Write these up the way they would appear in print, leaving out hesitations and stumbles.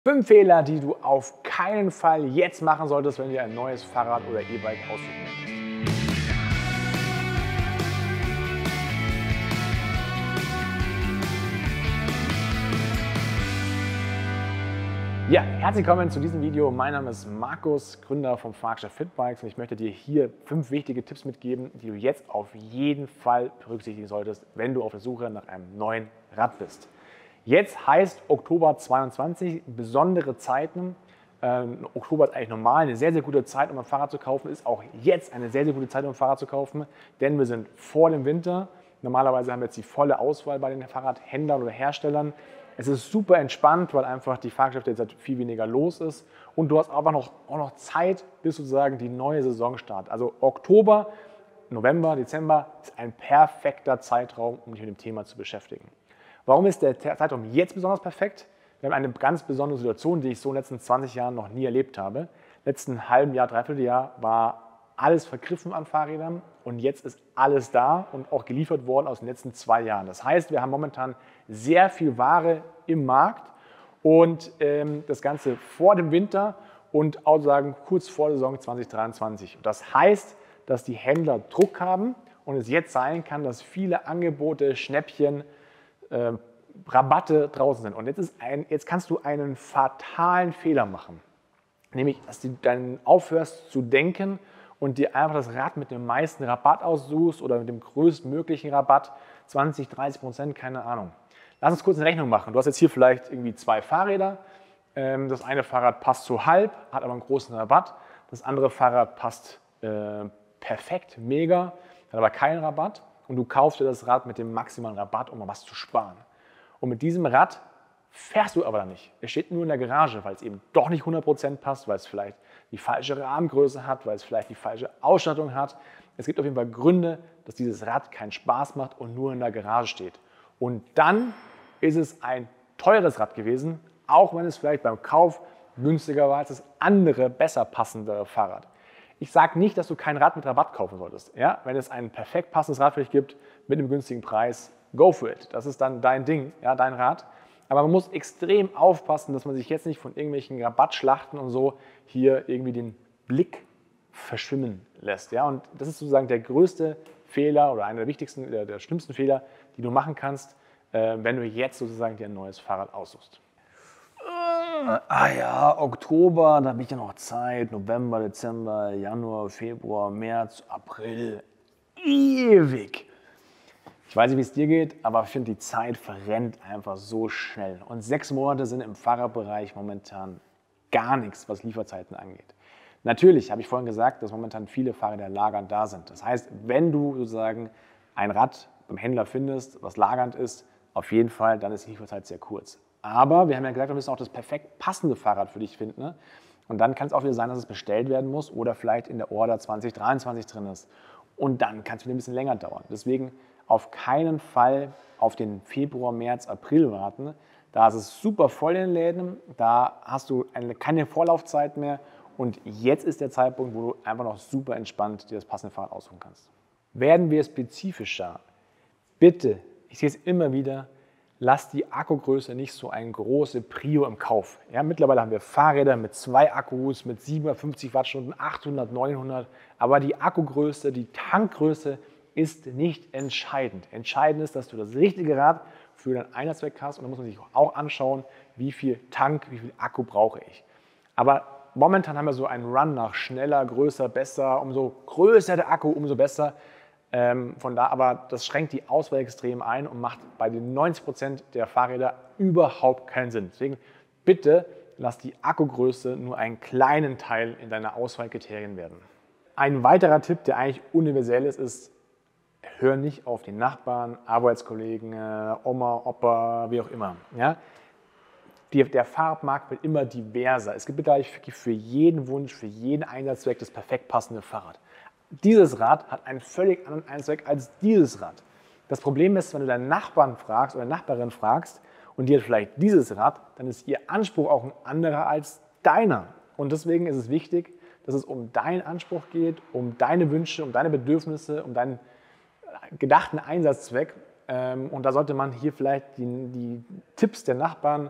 5 Fehler, die du auf keinen Fall jetzt machen solltest, wenn du dir ein neues Fahrrad oder E-Bike aussuchen möchtest. Ja, herzlich willkommen zu diesem Video. Mein Name ist Markus, Gründer vom Fahrgeschäft Fitbikes, und ich möchte dir hier 5 wichtige Tipps mitgeben, die du jetzt auf jeden Fall berücksichtigen solltest, wenn du auf der Suche nach einem neuen Rad bist. Jetzt heißt Oktober 22, besondere Zeiten. Oktober ist eigentlich normal, eine sehr, sehr gute Zeit, um ein Fahrrad zu kaufen. Ist auch jetzt eine sehr, sehr gute Zeit, um ein Fahrrad zu kaufen, denn wir sind vor dem Winter. Normalerweise haben wir jetzt die volle Auswahl bei den Fahrradhändlern oder Herstellern. Es ist super entspannt, weil einfach die Fahrgeschäfte jetzt viel weniger los ist. Und du hast aber auch noch Zeit, bis sozusagen die neue Saison startet. Also Oktober, November, Dezember ist ein perfekter Zeitraum, um dich mit dem Thema zu beschäftigen. Warum ist der Zeitraum jetzt besonders perfekt? Wir haben eine ganz besondere Situation, die ich so in den letzten 20 Jahren noch nie erlebt habe. Letzten halben Jahr, Dreivierteljahr war alles vergriffen an Fahrrädern und jetzt ist alles da und auch geliefert worden aus den letzten 2 Jahren. Das heißt, wir haben momentan sehr viel Ware im Markt und das Ganze vor dem Winter und auch sagen kurz vor der Saison 2023. Das heißt, dass die Händler Druck haben und es jetzt sein kann, dass viele Angebote, Schnäppchen, Rabatte draußen sind. Und jetzt kannst du einen fatalen Fehler machen. Nämlich, dass du dann aufhörst zu denken und dir einfach das Rad mit dem meisten Rabatt aussuchst oder mit dem größtmöglichen Rabatt, 20, 30%, keine Ahnung. Lass uns kurz eine Rechnung machen. Du hast jetzt hier vielleicht irgendwie 2 Fahrräder. Das eine Fahrrad passt so halb, hat aber einen großen Rabatt. Das andere Fahrrad passt perfekt, mega, hat aber keinen Rabatt. Und du kaufst dir das Rad mit dem maximalen Rabatt, um mal was zu sparen. Und mit diesem Rad fährst du aber dann nicht. Es steht nur in der Garage, weil es eben doch nicht 100% passt, weil es vielleicht die falsche Rahmengröße hat, weil es vielleicht die falsche Ausstattung hat. Es gibt auf jeden Fall Gründe, dass dieses Rad keinen Spaß macht und nur in der Garage steht. Und dann ist es ein teures Rad gewesen, auch wenn es vielleicht beim Kauf günstiger war als das andere, besser passende Fahrrad. Ich sage nicht, dass du kein Rad mit Rabatt kaufen solltest. Ja? Wenn es ein perfekt passendes Rad für dich gibt, mit einem günstigen Preis, go for it. Das ist dann dein Ding, ja, dein Rad. Aber man muss extrem aufpassen, dass man sich jetzt nicht von irgendwelchen Rabattschlachten und so hier irgendwie den Blick verschwimmen lässt. Ja? Und das ist sozusagen der größte Fehler oder einer der wichtigsten, der schlimmsten Fehler, die du machen kannst, wenn du jetzt sozusagen dir ein neues Fahrrad aussuchst. Ja, Oktober, da habe ich ja noch Zeit, November, Dezember, Januar, Februar, März, April, ewig. Ich weiß nicht, wie es dir geht, aber ich finde, die Zeit verrennt einfach so schnell. Und 6 Monate sind im Fahrradbereich momentan gar nichts, was Lieferzeiten angeht. Natürlich habe ich vorhin gesagt, dass momentan viele Fahrräder lagernd da sind. Das heißt, wenn du sozusagen ein Rad beim Händler findest, was lagernd ist, auf jeden Fall, dann ist die Lieferzeit sehr kurz. Aber wir haben ja gesagt, wir müssen auch das perfekt passende Fahrrad für dich finden. Ne? Und dann kann es auch wieder sein, dass es bestellt werden muss oder vielleicht in der Order 2023 drin ist. Und dann kann es wieder ein bisschen länger dauern. Deswegen auf keinen Fall auf den Februar, März, April warten. Da ist es super voll in den Läden, da hast du keine Vorlaufzeit mehr und jetzt ist der Zeitpunkt, wo du einfach noch super entspannt dir das passende Fahrrad aussuchen kannst. Werden wir spezifischer, bitte, ich sehe es immer wieder, lass die Akkugröße nicht so eine große Prio im Kauf. Ja, mittlerweile haben wir Fahrräder mit 2 Akkus, mit 750 Wattstunden, 800, 900, aber die Akkugröße, die Tankgröße ist nicht entscheidend. Entscheidend ist, dass du das richtige Rad für deinen Einsatzzweck hast und da muss man sich auch anschauen, wie viel Tank, wie viel Akku brauche ich. Aber momentan haben wir so einen Run nach schneller, größer, besser, umso größer der Akku, umso besser. Aber das schränkt die Auswahl extrem ein und macht bei den 90% der Fahrräder überhaupt keinen Sinn. Deswegen bitte lass die Akkugröße nur einen kleinen Teil in deiner Auswahlkriterien werden. Ein weiterer Tipp, der eigentlich universell ist, ist, hör nicht auf den Nachbarn, Arbeitskollegen, Oma, Opa, wie auch immer. Ja? Der Fahrradmarkt wird immer diverser. Es gibt für jeden Wunsch, für jeden Einsatzzweck das perfekt passende Fahrrad. Dieses Rad hat einen völlig anderen Einsatzzweck als dieses Rad. Das Problem ist, wenn du deinen Nachbarn fragst oder Nachbarin fragst und die hat vielleicht dieses Rad, dann ist ihr Anspruch auch ein anderer als deiner. Und deswegen ist es wichtig, dass es um deinen Anspruch geht, um deine Wünsche, um deine Bedürfnisse, um deinen gedachten Einsatzzweck. Und da sollte man hier vielleicht die Tipps der Nachbarn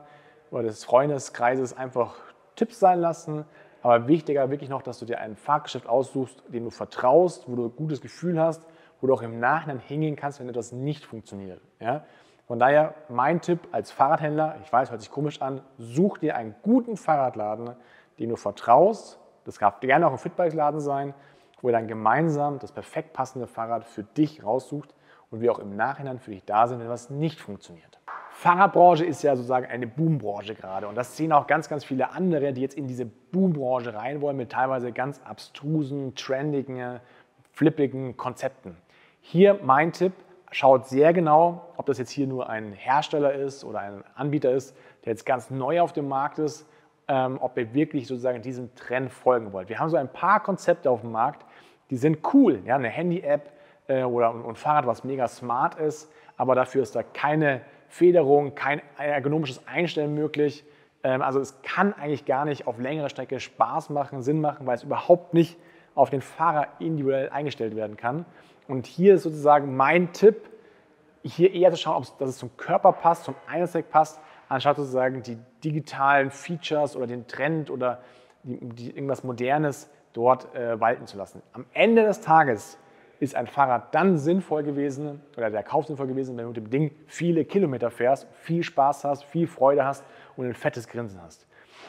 oder des Freundeskreises einfach Tipps sein lassen. Aber wichtiger wirklich noch, dass du dir ein Fahrgeschäft aussuchst, dem du vertraust, wo du ein gutes Gefühl hast, wo du auch im Nachhinein hingehen kannst, wenn etwas nicht funktioniert. Ja? Von daher mein Tipp als Fahrradhändler, ich weiß, hört sich komisch an, such dir einen guten Fahrradladen, dem du vertraust. Das darf gerne auch ein Fitbike-Laden sein, wo ihr dann gemeinsam das perfekt passende Fahrrad für dich raussucht und wir auch im Nachhinein für dich da sind, wenn was nicht funktioniert. Fahrradbranche ist ja sozusagen eine Boombranche gerade und das sehen auch ganz, ganz viele andere, die jetzt in diese Boombranche rein wollen mit teilweise ganz abstrusen, trendigen, flippigen Konzepten. Hier mein Tipp, schaut sehr genau, ob das jetzt hier nur ein Hersteller ist oder ein Anbieter ist, der jetzt ganz neu auf dem Markt ist, ob ihr wirklich sozusagen diesem Trend folgen wollt. Wir haben so ein paar Konzepte auf dem Markt, die sind cool, ja, eine Handy-App oder ein Fahrrad, was mega smart ist, aber dafür ist da keine Federung, kein ergonomisches Einstellen möglich. Also es kann eigentlich gar nicht auf längere Strecke Spaß machen, Sinn machen, weil es überhaupt nicht auf den Fahrer individuell eingestellt werden kann. Und hier ist sozusagen mein Tipp, hier eher zu schauen, dass es zum Körper passt, zum Einsatzzweck passt, anstatt sozusagen die digitalen Features oder den Trend oder irgendwas Modernes dort walten zu lassen. Am Ende des Tages ist ein Fahrrad dann sinnvoll gewesen oder der Kauf sinnvoll gewesen, wenn du mit dem Ding viele Kilometer fährst, viel Spaß hast, viel Freude hast und ein fettes Grinsen hast.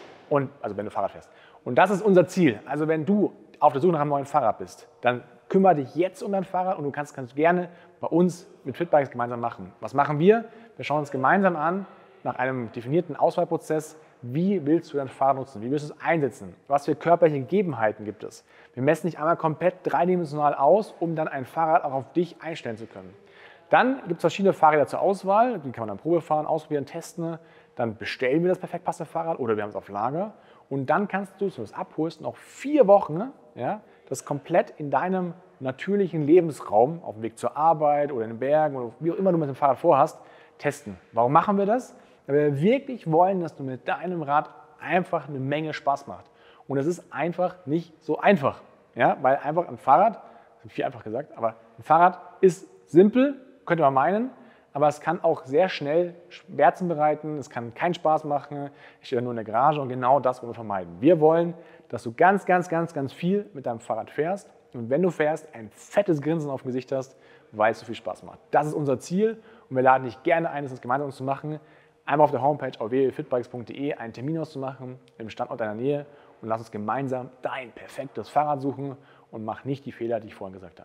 Also wenn du Fahrrad fährst. Und das ist unser Ziel. Also wenn du auf der Suche nach einem neuen Fahrrad bist, dann kümmere dich jetzt um dein Fahrrad und du kannst gerne bei uns mit Fitbikes gemeinsam machen. Was machen wir? Wir schauen uns gemeinsam an, nach einem definierten Auswahlprozess, wie willst du dein Fahrrad nutzen? Wie willst du es einsetzen? Was für körperliche Gegebenheiten gibt es? Wir messen dich einmal komplett dreidimensional aus, um dann ein Fahrrad auch auf dich einstellen zu können. Dann gibt es verschiedene Fahrräder zur Auswahl, die kann man dann Probe fahren, ausprobieren, testen. Dann bestellen wir das perfekt passende Fahrrad oder wir haben es auf Lager. Und dann kannst du, wenn du es abholst, noch 4 Wochen das komplett in deinem natürlichen Lebensraum, auf dem Weg zur Arbeit oder in den Bergen oder wie auch immer du mit dem Fahrrad vorhast, testen. Warum machen wir das? Weil wir wirklich wollen, dass du mit deinem Rad einfach eine Menge Spaß macht. Und es ist einfach nicht so einfach. Ja? Weil einfach ein Fahrrad, das habe ich viel einfach gesagt, aber ein Fahrrad ist simpel, könnte man meinen, aber es kann auch sehr schnell Schmerzen bereiten, es kann keinen Spaß machen, es steht ja nur in der Garage und genau das wollen wir vermeiden. Wir wollen, dass du ganz, ganz, ganz, ganz viel mit deinem Fahrrad fährst und wenn du fährst, ein fettes Grinsen auf dem Gesicht hast, weil es so viel Spaß macht. Das ist unser Ziel und wir laden dich gerne ein, das gemeinsam zu machen. Einmal auf der Homepage auf www.fitbikes.de einen Termin auszumachen im Standort deiner Nähe und lass uns gemeinsam dein perfektes Fahrrad suchen und mach nicht die Fehler, die ich vorhin gesagt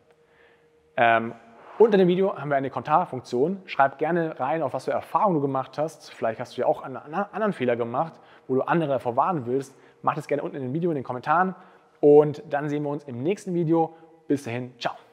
habe. Unter dem Video haben wir eine Kommentarfunktion. Schreib gerne rein, auf was für Erfahrungen du gemacht hast. Vielleicht hast du ja auch einen anderen Fehler gemacht, wo du andere davor warnen willst. Mach das gerne unten in dem Video, in den Kommentaren und dann sehen wir uns im nächsten Video. Bis dahin, ciao.